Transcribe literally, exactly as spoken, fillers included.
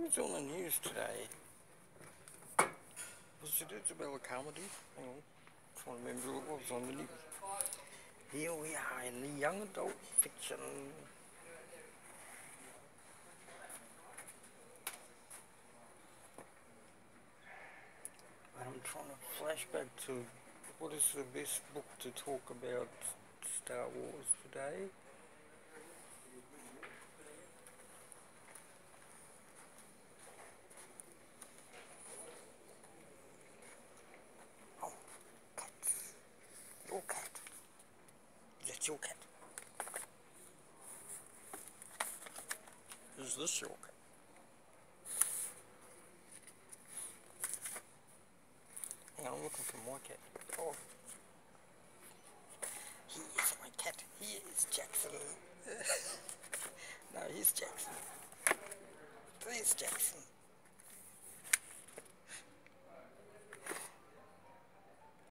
was on the news today. Was it Isabella Comedy? Hang on. I'm trying to remember who it was on the news. Here we are in the young adult fiction. I'm trying to flash back to what is the best book to talk about Star Wars today. Oh, cats. Your cat. That's your cat. Is this your cat? Hang on, I'm looking for my cat. Oh. He is my cat. He is Jackson. No, he's Jackson. There's Jackson.